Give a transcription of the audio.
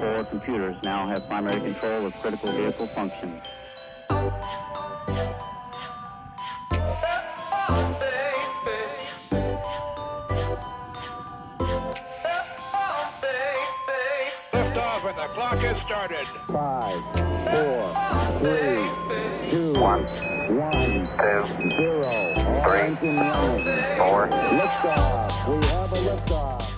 4 computers now have primary control of critical vehicle functions. Liftoff and the clock has started. 5, 4, 3, 2, 1, 0. 3, 4. Liftoff. We have a liftoff.